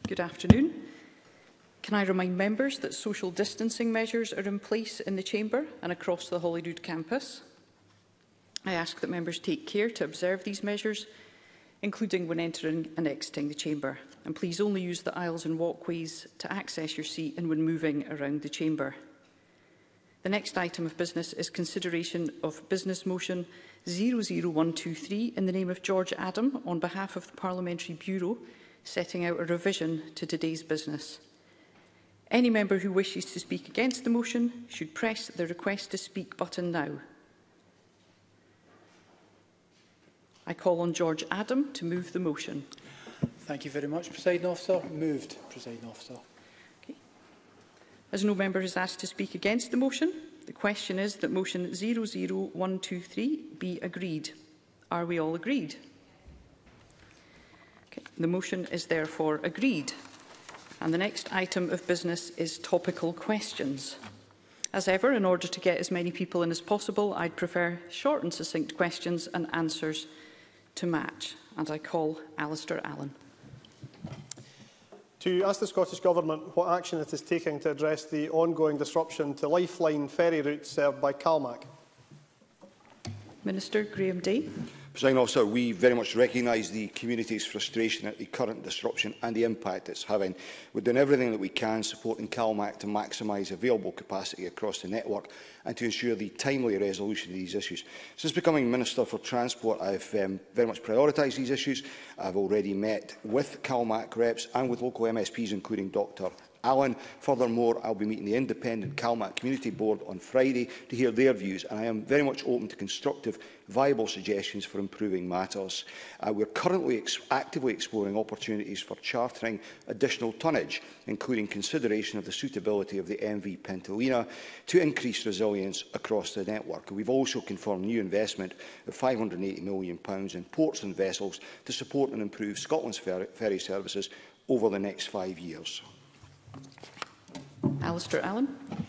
Good afternoon. Can I remind members that social distancing measures are in place in the Chamber and across the Holyrood campus? I ask that members take care to observe these measures, including when entering and exiting the Chamber. And please only use the aisles and walkways to access your seat and when moving around the Chamber. The next item of business is consideration of Business Motion 00123 in the name of George Adam on behalf of the Parliamentary Bureau, setting out a revision to today's business. Any member who wishes to speak against the motion should press the Request to Speak button now. I call on George Adam to move the motion. Thank you very much, Presiding Officer. Moved, Presiding Officer. Okay. As no member has asked to speak against the motion, the question is that motion 00123 be agreed. Are we all agreed? Okay. The motion is therefore agreed. And the next item of business is topical questions. As ever, in order to get as many people in as possible, I'd prefer short and succinct questions and answers to match. And I call Alistair Allen. To ask the Scottish Government what action it is taking to address the ongoing disruption to lifeline ferry routes served by CalMac. Minister Graham Day. Presiding Officer, we very much recognise the community's frustration at the current disruption and the impact it's having. We're doing everything that we can supporting CalMac to maximise available capacity across the network and to ensure the timely resolution of these issues. Since becoming Minister for Transport, I've very much prioritised these issues. I've already met with CalMac reps and with local MSPs, including Dr Allen. Furthermore, I'll be meeting the independent CalMac Community Board on Friday to hear their views, and I am very much open to constructive, viable suggestions for improving matters. We're currently actively exploring opportunities for chartering additional tonnage, including consideration of the suitability of the MV Pentalina to increase resilience across the network. We've also confirmed new investment of £580 million in ports and vessels to support and improve Scotland's ferry services over the next 5 years. Alistair Allen.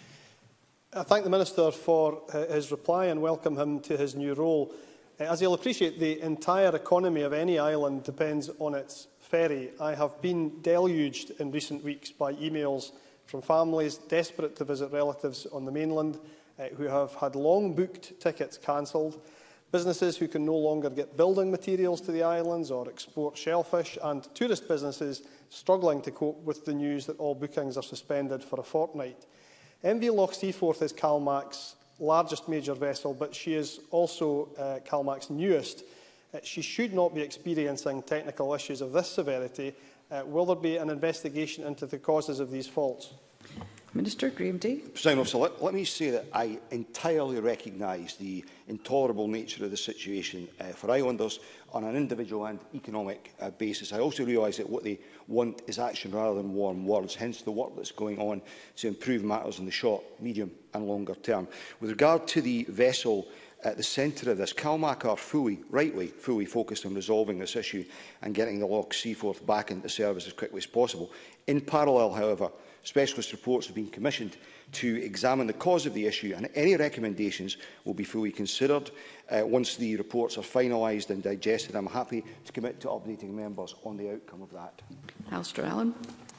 I thank the Minister for his reply and welcome him to his new role. As you'll appreciate, the entire economy of any island depends on its ferry. I have been deluged in recent weeks by emails from families desperate to visit relatives on the mainland who have had long booked tickets cancelled, businesses who can no longer get building materials to the islands or export shellfish, and tourist businesses struggling to cope with the news that all bookings are suspended for a fortnight. MV Loch Seaforth is CalMac's largest major vessel, but she is also CalMac's newest. She should not be experiencing technical issues of this severity. Will there be an investigation into the causes of these faults? Minister Graham Day. Presiding Officer, let me say that I entirely recognise the intolerable nature of the situation for islanders on an individual and economic basis. I also realise that what they want is action rather than warm words, hence the work that's going on to improve matters in the short, medium and longer term. With regard to the vessel at the centre of this, CalMac are rightly fully focused on resolving this issue and getting the Loch Seaforth back into service as quickly as possible. In parallel, however, specialist reports have been commissioned to examine the cause of the issue, and any recommendations will be fully considered. Once the reports are finalised and digested, I'm happy to commit to updating members on the outcome of that. Alistair Allen.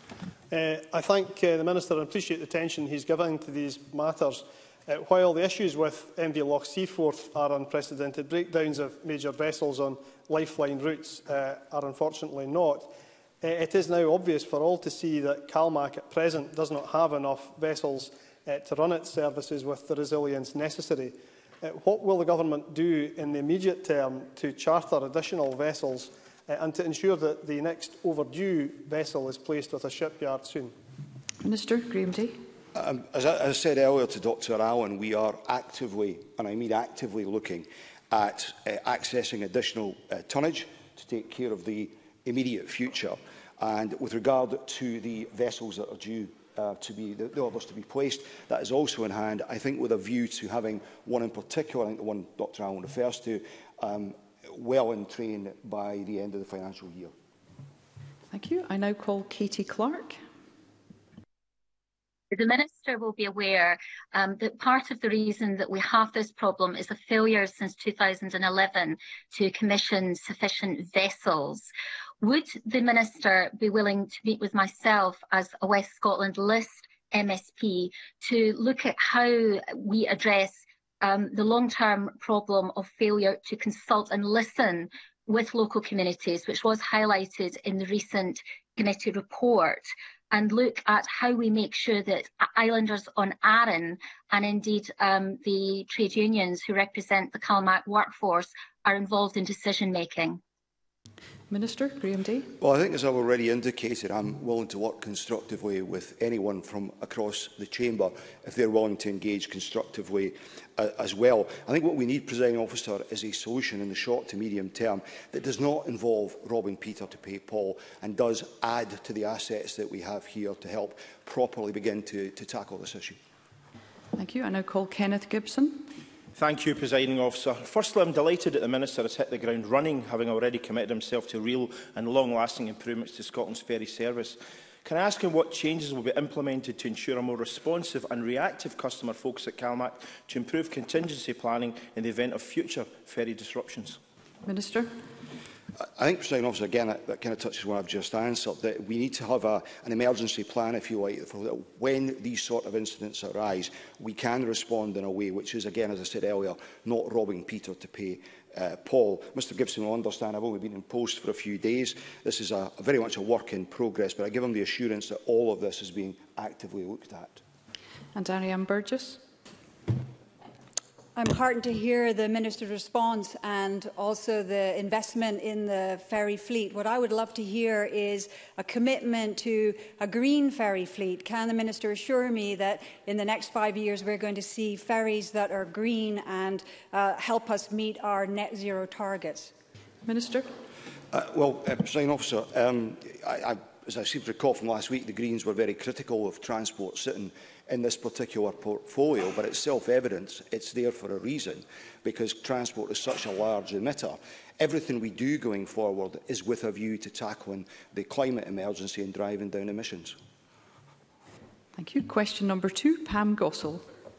I thank the Minister and appreciate the attention he's given to these matters. While the issues with MV Loch Seaforth are unprecedented, breakdowns of major vessels on lifeline routes are unfortunately not. It is now obvious for all to see that CalMac at present does not have enough vessels to run its services with the resilience necessary. What will the Government do in the immediate term to charter additional vessels and to ensure that the next overdue vessel is placed with a shipyard soon? Minister Graham Day. As I said earlier to Dr Allen, we are actively, and I mean actively, looking at accessing additional tonnage to take care of the immediate future. And with regard to the vessels that are due to be the orders to be placed, that is also in hand, I think, with a view to having one in particular, I think the one Dr Allen refers to, well in train by the end of the financial year. Thank you. I now call Katie Clark. The Minister will be aware that part of the reason that we have this problem is a failure since 2011 to commission sufficient vessels. Would the Minister be willing to meet with myself as a West Scotland List MSP to look at how we address the long-term problem of failure to consult and listen with local communities, which was highlighted in the recent committee report, and look at how we make sure that islanders on Arran and indeed the trade unions who represent the Calmac workforce are involved in decision making? Minister Graham Day. Well, I think, as I've already indicated, I'm willing to work constructively with anyone from across the chamber if they're willing to engage constructively as well. I think what we need, Presiding Officer, is a solution in the short to medium term that does not involve robbing Peter to pay Paul and does add to the assets that we have here to help properly begin to tackle this issue. Thank you. I now call Kenneth Gibson. Thank you, Presiding Officer. Firstly, I am delighted that the Minister has hit the ground running, having already committed himself to real and long-lasting improvements to Scotland's ferry service. Can I ask him what changes will be implemented to ensure a more responsive and reactive customer focus at Calmac to improve contingency planning in the event of future ferry disruptions? Minister. I think, Presiding Officer, again, that kind of touches what I've just answered, that we need to have an emergency plan, if you like, for that when these sort of incidents arise, we can respond in a way which is, again, as I said earlier, not robbing Peter to pay Paul. Mr Gibson will understand I've only been in post for a few days. This is very much a work in progress, but I give him the assurance that all of this is being actively looked at. And Ariane Burgess. I'm heartened to hear the Minister's response and also the investment in the ferry fleet. What I would love to hear is a commitment to a green ferry fleet. Can the Minister assure me that in the next 5 years we're going to see ferries that are green and help us meet our net zero targets? Minister. Presiding Officer, as I seem to recall from last week, the Greens were very critical of transport sitting in this particular portfolio, but it's self-evident it's there for a reason, because transport is such a large emitter. Everything we do going forward is with a view to tackling the climate emergency and driving down emissions. Thank you. Question number 2, Pam Gossel.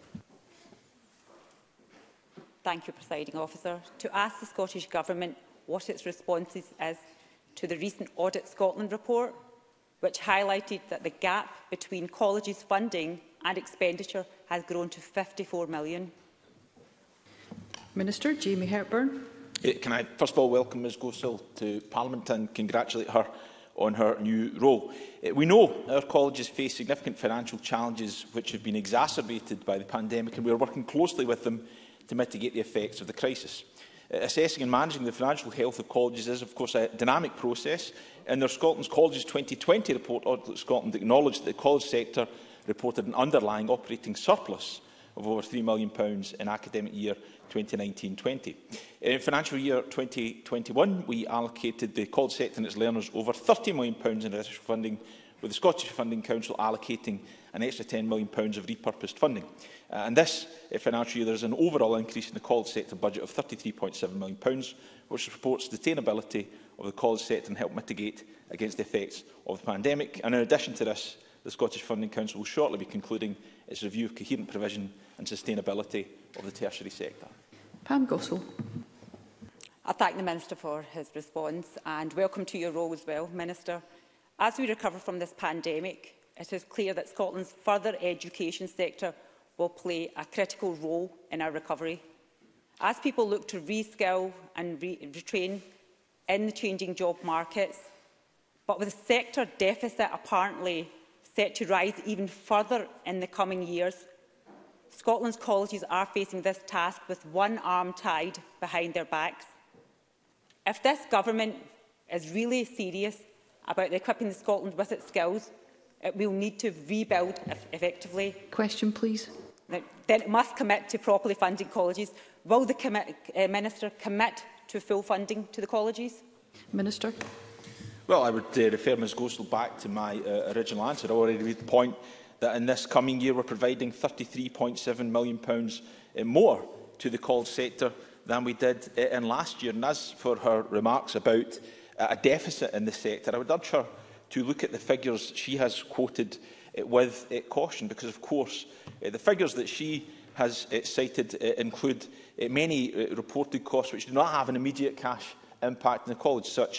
Thank you, Presiding Officer. To ask the Scottish Government what its response is to the recent Audit Scotland report, which highlighted that the gap between colleges' funding and expenditure has grown to £54 million. Minister Jamie Hepburn. Can I first of all welcome Ms Gossel to Parliament and congratulate her on her new role. We know our colleges face significant financial challenges which have been exacerbated by the pandemic, and we are working closely with them to mitigate the effects of the crisis. Assessing and managing the financial health of colleges is, of course, a dynamic process. In their Scotland's Colleges 2020 report, Audit Scotland acknowledged that the college sector reported an underlying operating surplus of over £3 million in academic year 2019-20. In financial year 2021, we allocated the college sector and its learners over £30 million in additional funding, with the Scottish Funding Council allocating an extra £10 million of repurposed funding. And this financial year, there is an overall increase in the college sector budget of £33.7 million, which supports the sustainability of the college sector and help mitigate against the effects of the pandemic. And in addition to this, the Scottish Funding Council will shortly be concluding its review of coherent provision and sustainability of the tertiary sector. Pam Gossel. I thank the Minister for his response and welcome to your role as well, Minister. As we recover from this pandemic, it is clear that Scotland's further education sector will play a critical role in our recovery. As people look to reskill and retrain in the changing job markets, but with the sector deficit apparently set to rise even further in the coming years, Scotland's colleges are facing this task with one arm tied behind their backs. If this government is really serious about equipping Scotland with its skills, it will need to rebuild effectively. Question, please. Then it must commit to properly funding colleges. Will the Minister commit to full funding to the colleges? Minister. Well, I would refer Ms Gossel back to my original answer. I already made the point that in this coming year we're providing £33.7 million more to the college sector than we did in last year. And as for her remarks about a deficit in the sector, I would urge her to look at the figures she has quoted with caution, because, of course, the figures that she has cited include many reported costs which do not have an immediate cash impact on the college, such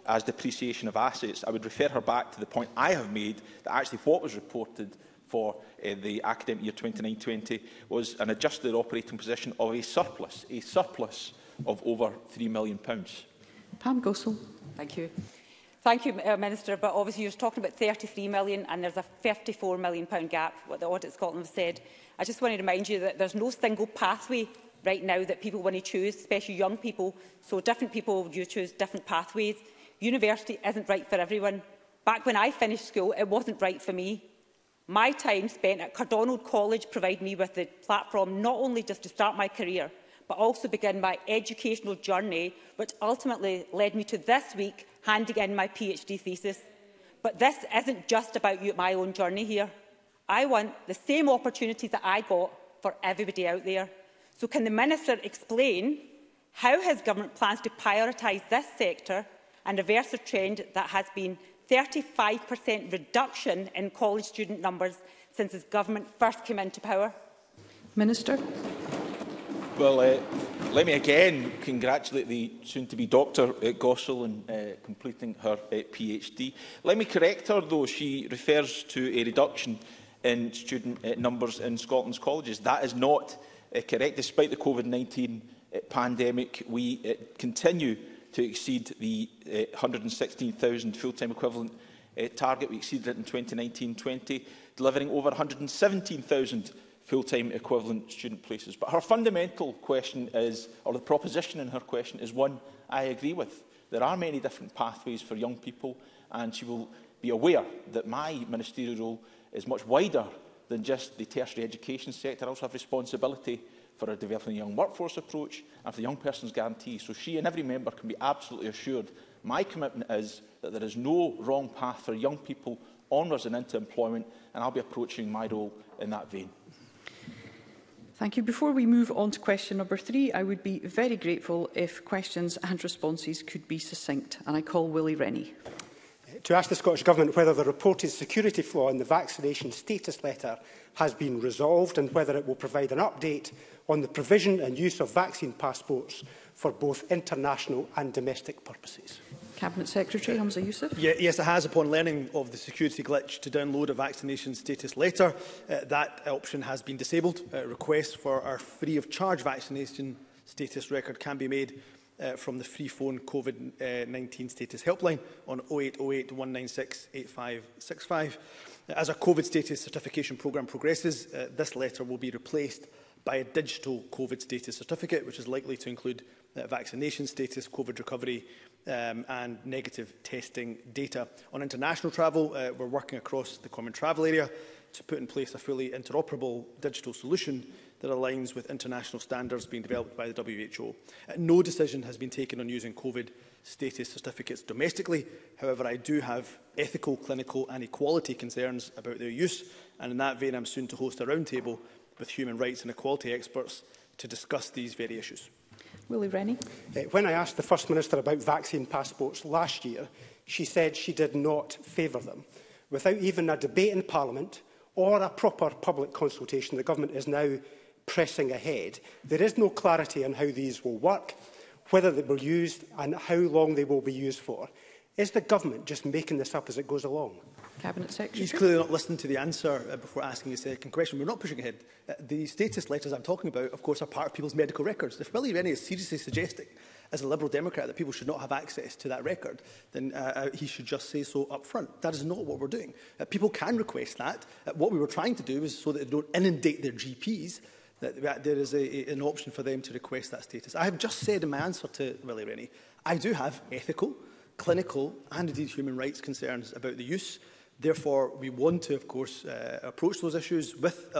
as depreciation of assets, I would refer her back to the point I have made that actually what was reported for the academic year 29-20 was an adjusted operating position of a surplus of over £3 million. Pam Gossel. Thank you. Thank you, Minister, but obviously you're talking about 33 million and there's a £54 million gap, what the Audit Scotland have said. I just want to remind you that there's no single pathway right now that people want to choose, especially young people. So different people, you choose different pathways. University isn't right for everyone. Back when I finished school, it wasn't right for me. My time spent at Cardonald College provided me with the platform not only just to start my career, but also begin my educational journey, which ultimately led me to this week handing in my PhD thesis. But this isn't just about my own journey here. I want the same opportunities that I got for everybody out there. So can the Minister explain how his government plans to prioritise this sector and reverse a trend that has been 35% reduction in college student numbers since his government first came into power? Minister. Well, let me again congratulate the soon-to-be Dr Gossel in completing her PhD. Let me correct her, though. She refers to a reduction in student numbers in Scotland's colleges. That is not correct. Despite the COVID-19 pandemic, we continue to exceed the 116,000 full-time equivalent target. We exceeded it in 2019-20, delivering over 117,000 full-time equivalent student places. But her fundamental question is, or the proposition in her question is one I agree with. There are many different pathways for young people, and she will be aware that my ministerial role is much wider than just the tertiary education sector. I also have responsibility for a developing young workforce approach and for the young person's guarantee. So she and every member can be absolutely assured my commitment is that there is no wrong path for young people onwards and into employment, and I'll be approaching my role in that vein. Thank you. Before we move on to question number 3, I would be very grateful if questions and responses could be succinct. And I call Willie Rennie. To ask the Scottish Government whether the reported security flaw in the vaccination status letter has been resolved and whether it will provide an update on the provision and use of vaccine passports for both international and domestic purposes. Cabinet Secretary Hamza Youssef. Yes, it has. Upon learning of the security glitch to download a vaccination status letter, that option has been disabled. Requests for our free-of-charge vaccination status record can be made from the free phone COVID-19 status helpline on 0808 196 8565. As our COVID status certification programme progresses, this letter will be replaced by a digital COVID status certificate, which is likely to include vaccination status, COVID recovery and negative testing data. On international travel, we're working across the common travel area to put in place a fully interoperable digital solution that aligns with international standards being developed by the WHO. No decision has been taken on using COVID status certificates domestically. However, I do have ethical, clinical and equality concerns about their use, and in that vein I'm soon to host a roundtable with human rights and equality experts to discuss these very issues. Willie Rennie. When I asked the First Minister about vaccine passports last year, she said she did not favour them. Without even a debate in Parliament or a proper public consultation, the Government is now pressing ahead. There is no clarity on how these will work, whether they will be used and how long they will be used for. Is the Government just making this up as it goes along? Cabinet Secretary. He's clearly not listened to the answer before asking his second question. We're not pushing ahead. The status letters I'm talking about, of course, are part of people's medical records. If Willie Rennie is seriously suggesting, as a Liberal Democrat, that people should not have access to that record, then he should just say so up front. That is not what we're doing. People can request that. What we were trying to do is so that they don't inundate their GPs, that there is an option for them to request that status. I have just said in my answer to Willie Rennie, I do have ethical, clinical and indeed human rights concerns about the use. Therefore, we want to, of course, approach those issues with,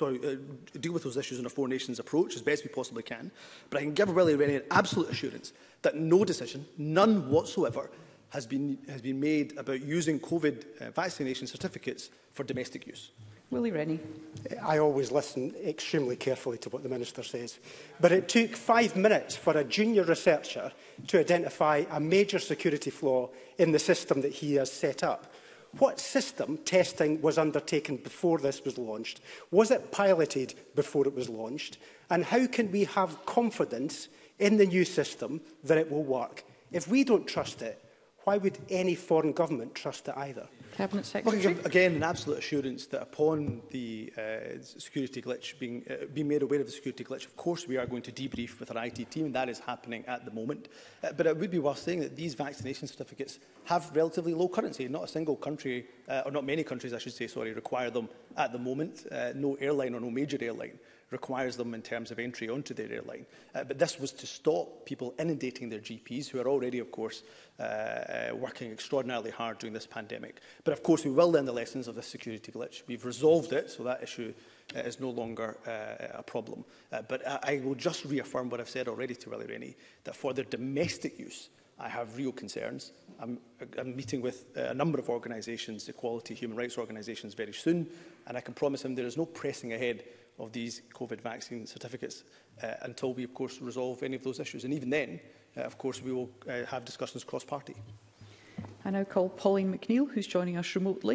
deal with those issues in a four nations approach as best we possibly can. But I can give Willie Rennie an absolute assurance that no decision, none whatsoever, has been made about using COVID vaccination certificates for domestic use. Willie Rennie. I always listen extremely carefully to what the Minister says. But it took 5 minutes for a junior researcher to identify a major security flaw in the system that he has set up. What system testing was undertaken before this was launched? Was it piloted before it was launched? And how can we have confidence in the new system that it will work? If we don't trust it, Why would any foreign government trust it either? Cabinet Well, I Secretary. can give, again, an absolute assurance that upon the security glitch being made aware of the security glitch, of course we are going to debrief with our IT team, and that is happening at the moment. But it would be worth saying that these vaccination certificates have relatively low currency. Not a single country, or not many countries, I should say, sorry, require them at the moment. No airline or no major airline requires them in terms of entry onto their airline. But this was to stop people inundating their GPs, who are already, of course, working extraordinarily hard during this pandemic. But, of course, we will learn the lessons of this security glitch. We've resolved it, so that issue is no longer a problem. But I will just reaffirm what I've said already to Willie Rennie, that for their domestic use, I have real concerns. I'm meeting with a number of organisations, equality, human rights organisations, very soon, and I can promise him there is no pressing ahead of these COVID vaccine certificates until we, of course, resolve any of those issues. And even then, of course, we will have discussions cross-party. I now call Pauline McNeill, who's joining us remotely.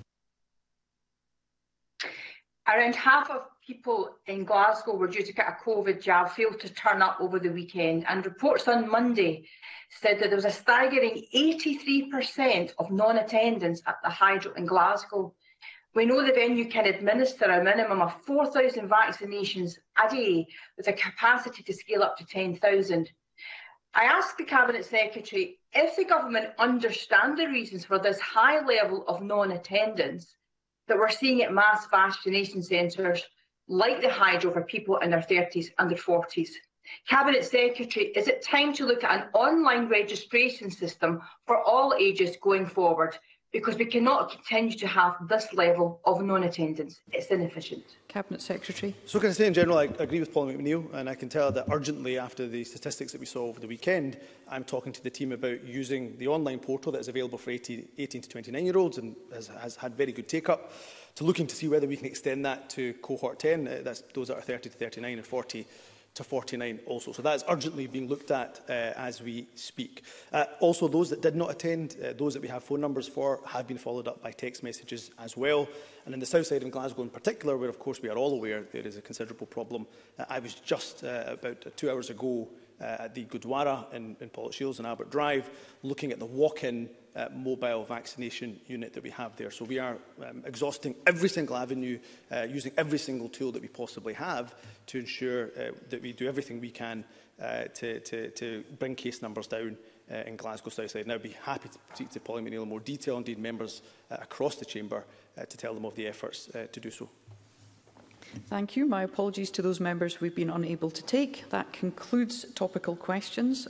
Around half of people in Glasgow were due to get a COVID jab, failed to turn up over the weekend, and reports on Monday said that there was a staggering 83% of non-attendance at the Hydro in Glasgow. We know the venue can administer a minimum of 4,000 vaccinations a day with a capacity to scale up to 10,000. I asked the Cabinet Secretary if the government understand the reasons for this high level of non-attendance that we're seeing at mass vaccination centres like the Hydro for people in their 30s and their 40s. Cabinet Secretary, is it time to look at an online registration system for all ages going forward? Because we cannot continue to have this level of non-attendance. It's inefficient. Cabinet Secretary. So can I say in general, I agree with Paul McNeill, and I can tell that urgently after the statistics that we saw over the weekend, I'm talking to the team about using the online portal that is available for 18 to 29-year-olds and has had very good take-up, to looking to see whether we can extend that to cohort 10, that's those that are 30 to 39 and 40 to 49 also. So that is urgently being looked at as we speak. Also, those that did not attend, those that we have phone numbers for, have been followed up by text messages as well. And in the south side of Glasgow in particular, where of course we are all aware there is a considerable problem, I was just about 2 hours ago at the Gurdwara in Pollokshields and Albert Drive, looking at the walk-in mobile vaccination unit that we have there. So we are exhausting every single avenue, using every single tool that we possibly have to ensure that we do everything we can to bring case numbers down in Glasgow Southside. And I'd be happy to speak to Pauline McNeill in more detail, indeed members across the chamber, to tell them of the efforts to do so. Thank you. My apologies to those members we've been unable to take. That concludes topical questions.